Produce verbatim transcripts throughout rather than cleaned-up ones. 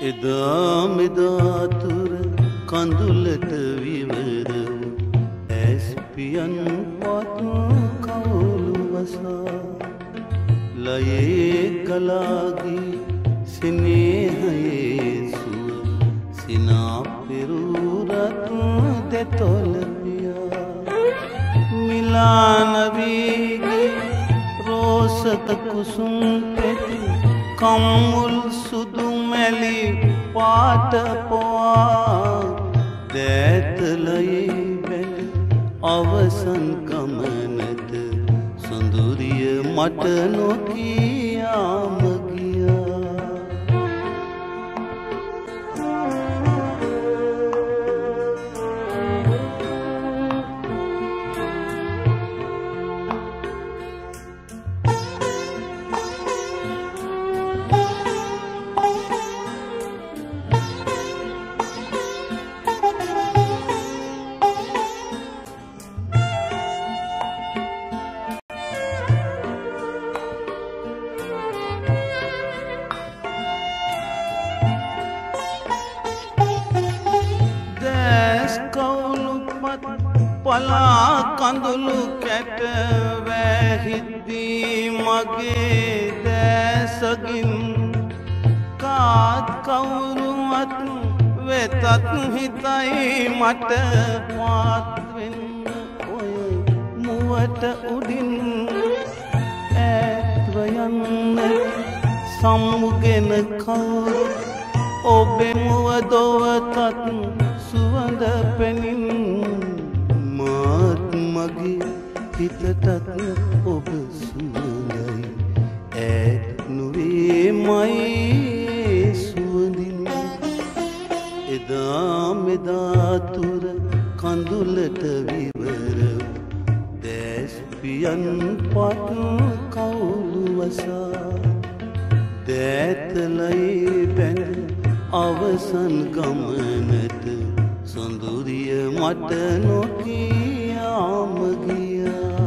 එදා මෙදා තුර කඳුලට විවර ඇස්පියන් පතු කවුළු වසා ලයේ ගලාගී සිනේහයේ සුව සිනා පෙරුරත් දෙතොල පියා මිලාන වීගී රෝසක කුසුම් පෙති කම්මුල් සුදු මැලි පාට පොවා දෑතලයේ බැල අවසන් ගමනට සොඳුරිය මට නොකියාම ගියා පලා කඳුළු කැට වැහිද්දී මගේ දැසගින් කාත් කවුරුවත් වෙතත් හිතයි මට පාත්වෙන්න ඔය මුවට උඩින් ඈත්ව යන්න සම්මුගෙන කවුරු ඔබේ මුව දොවතත් සුවඳ පෙනින් මගේ හිතටත් ඔබ සුවඳයි ඈත් නුවේ මයි සුවඳින් එදා මෙදා තුර කඳුලට විවර දැස්පියන් පත් කවුළු වසා දෑතලයේ බැඳ අවසන් ගමනට සොඳුරිය මට නොකියාම ගියා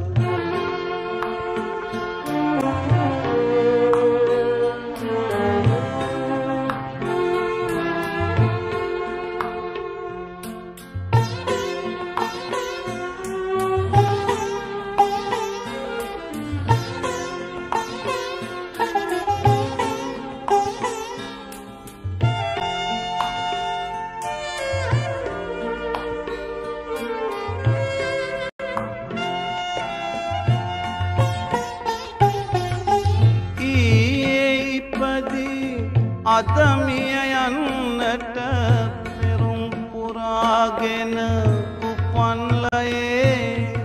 අදමිය යන්නට පෙරුම් පුරාගෙන උපන්ලයේ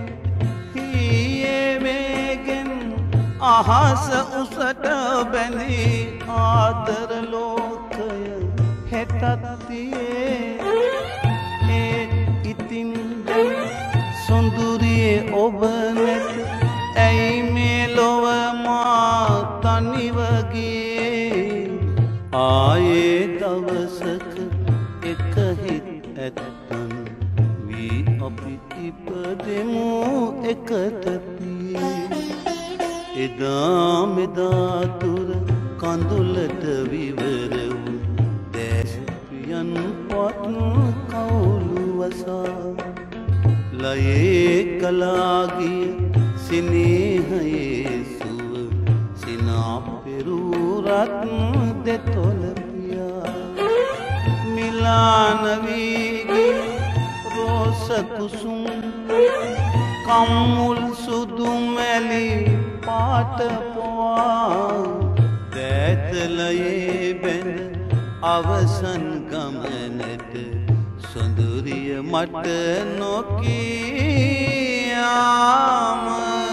හියේ වේගෙන් අහස උසට බැඳී ආදර ලෝකය හෙටත් තියේ ඒ ඉතින් සොඳුරියේ ඔබ නැත ඇයි මේ ලොව මා තනිව ගියේ ආයේ දවසක එක හිත් ඇත්තන් වී අපි ඉපදෙමු එකට පියේ එදා මෙදා තුර කඳුලට විවර වූ දැස්පියන් පත් කවුළු වසා ලයේ ගලාගිය සිනේහයේ සුව සිනා පෙරුරත් දෙතොල පියා මිලාන වීගී රෝස කුසුම් කම්මුල් සුදු මැලි පාට පොවා දෑතලයේ බැඳ අවසන් ගමනට සොඳුරිය මට නොකියාම